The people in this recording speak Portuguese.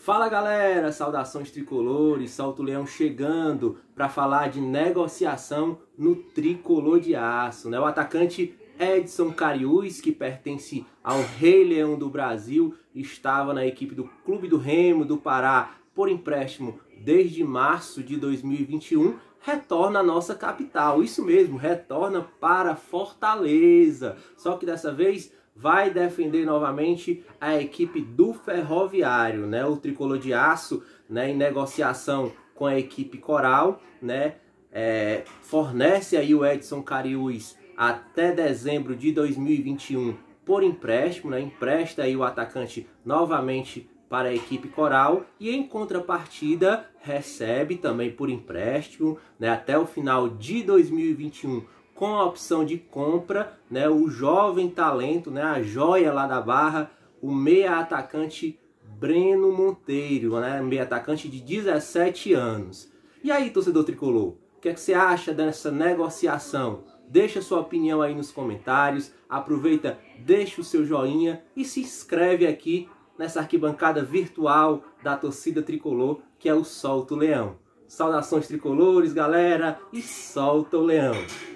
Fala galera, saudações tricolores, Salto Leão chegando para falar de negociação no Tricolor de Aço, né? O atacante Edson Cariús, que pertence ao Rei Leão do Brasil, estava na equipe do Clube do Remo do Pará por empréstimo desde março de 2021, retorna à nossa capital, isso mesmo, retorna para Fortaleza, só que dessa vez vai defender novamente a equipe do Ferroviário, né? O Tricolor de Aço, né, em negociação com a equipe Coral, né, fornece aí o Edson Cariús até dezembro de 2021 por empréstimo, né? Empresta aí o atacante novamente para a equipe Coral e em contrapartida recebe também por empréstimo, né, até o final de 2021 com a opção de compra, né, o jovem talento, né, a joia lá da Barra, o meia atacante Breno Monteiro, né, meia atacante de 17 anos. E aí, torcedor tricolor, o que é que você acha dessa negociação? Deixa sua opinião aí nos comentários, aproveita, deixa o seu joinha e se inscreve aqui nessa arquibancada virtual da torcida tricolor, que é o Salto Leão. Saudações tricolores, galera, e solta o leão!